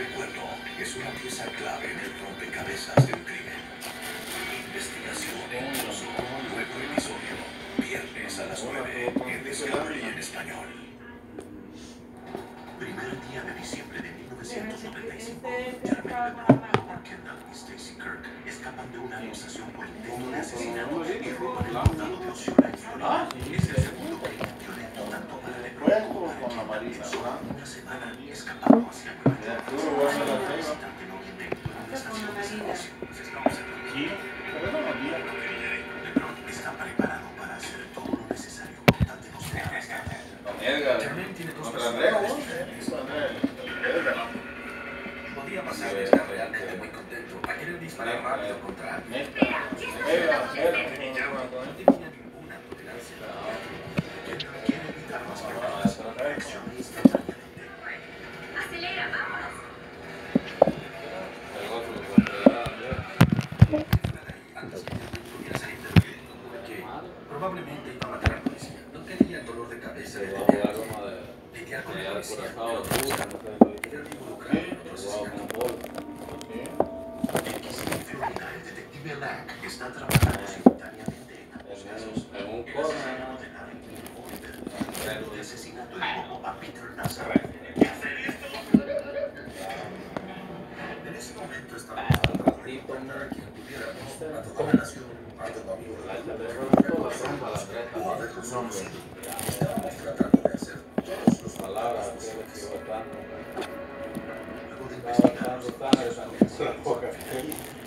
recuerdo es una pieza clave en el rompecabezas de un crimen. Investigación en curso, nuevo episodio, viernes a las 9 en Discovery en español. Primer día de diciembre de 1995. Jermaine LeBron, Kendall y Stacy Kirk escapan de una acusación por intento de asesinato y roban el condado de Osceola en Florida. Es el segundo crimen violento tanto para LeBron como para Kendall. En solo una semana escapando hacia Nueva York. El visitante no viene en una estación de servicio. Se está observando. LeBron está preparado para hacer todo lo necesario con tal de mostrar rescate. Jermaine tiene dos personalidades diferentes. Podía pasar de estar realmente muy contento a querer disparar rápido contra alguien. No tenía ninguna tolerancia. Kendall quiere evitar las pérdidas, reacciona instantáneamente. Acelera, vámonos. Antes que pudiera salir del ritmo, porque probablemente iba a matar al policía. No quería el dolor de cabeza de lidiar con el policía, pero querer involucrado en otro asesinato. En Florida, el detective Lack está trabajando simultáneamente en ambos casos. El asesino de Larry Boyd, el asesinato de Bobo a Peter Nazar. En ese momento estaba tratando de encontrar a quien pudiéramos a toda la nación, a todo amigo de la o haberlos conocido. Estábamos tratando de hacer todos los palabras posibles. Luego de investigar los hechos,